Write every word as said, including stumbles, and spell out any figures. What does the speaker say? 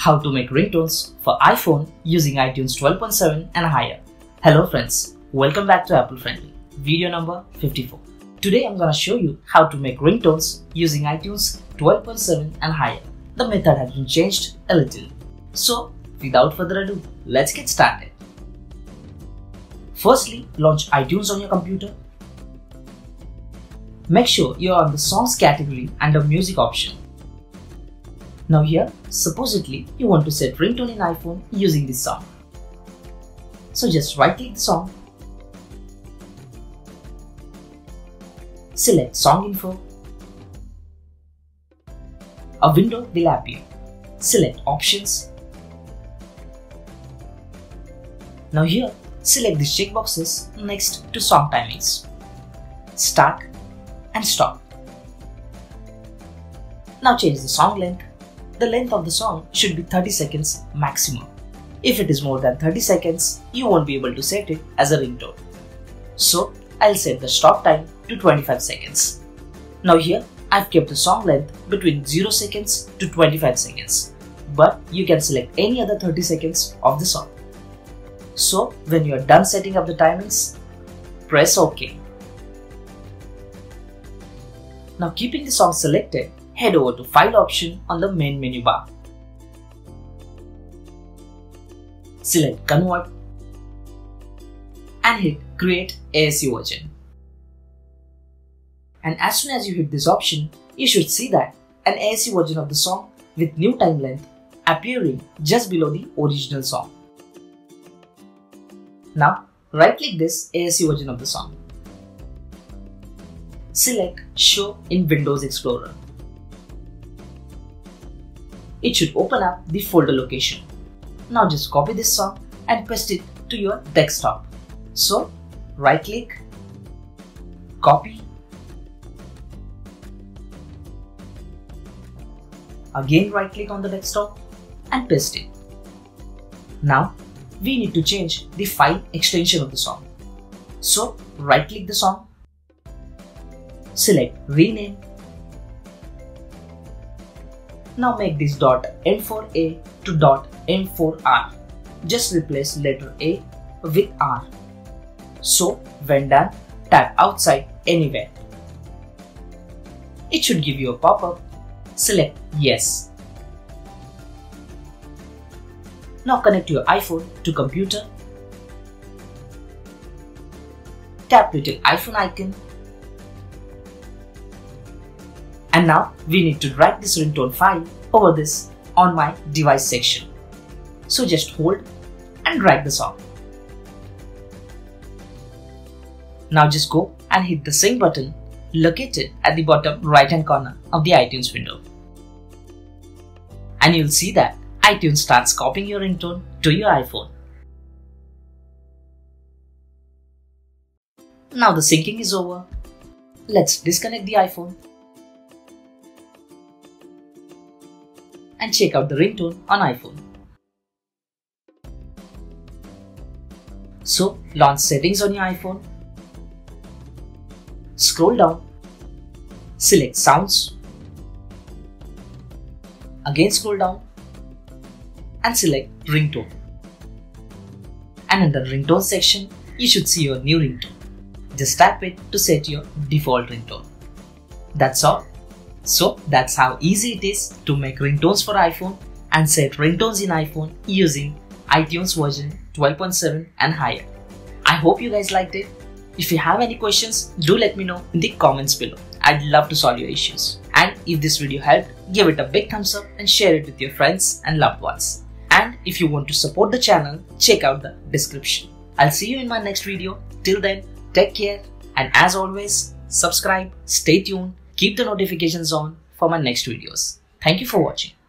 How to make ringtones for iPhone using iTunes twelve point seven and higher. Hello friends, welcome back to Apple Friendly, video number fifty-four. Today I'm gonna show you how to make ringtones using iTunes twelve point seven and higher. The method has been changed a little. So without further ado, let's get started. Firstly, launch iTunes on your computer. Make sure you are on the songs category under music option. Now here, supposedly you want to set ringtone in iPhone using this song. So just right click the song, select song info. A window will appear. Select options. Now here, select these checkboxes next to song timings. Start and stop. Now change the song length. The length of the song should be thirty seconds maximum. If it is more than thirty seconds, you won't be able to set it as a ringtone. So I'll set the stop time to twenty-five seconds. Now here I've kept the song length between zero seconds to twenty-five seconds, but you can select any other thirty seconds of the song. So when you are done setting up the timings, press OK. Now keeping the song selected, head over to File option on the main menu bar. Select Convert and hit Create A S C version. And as soon as you hit this option, you should see that an A S C version of the song with new time length appearing just below the original song. Now right click this A S C version of the song. Select Show in Windows Explorer. It should open up the folder location. Now just copy this song and paste it to your desktop. So right click, copy, again right click on the desktop and paste it. Now we need to change the file extension of the song. So right click the song, select rename. Now make this .m four a to .m four r. Just replace letter A with R. So when done, tap outside anywhere. It should give you a pop-up. Select yes. Now connect your iPhone to computer. Tap little iPhone icon. And now we need to drag this ringtone file over this On My Device section. So just hold and drag the song. Now just go and hit the sync button located at the bottom right hand corner of the iTunes window. And you'll see that iTunes starts copying your ringtone to your iPhone. Now the syncing is over. Let's disconnect the iPhone and check out the ringtone on iPhone. So launch settings on your iPhone, scroll down, select sounds, again scroll down and select ringtone. And in the ringtone section, you should see your new ringtone. Just tap it to set your default ringtone. That's all. So that's how easy it is to make ringtones for iPhone and set ringtones in iPhone using iTunes version twelve point seven and higher. I hope you guys liked it. If you have any questions, do let me know in the comments below. I'd love to solve your issues. And if this video helped, give it a big thumbs up and share it with your friends and loved ones. And if you want to support the channel, check out the description. I'll see you in my next video. Till then, take care, and as always, subscribe, stay tuned, keep the notifications on for my next videos. Thank you for watching.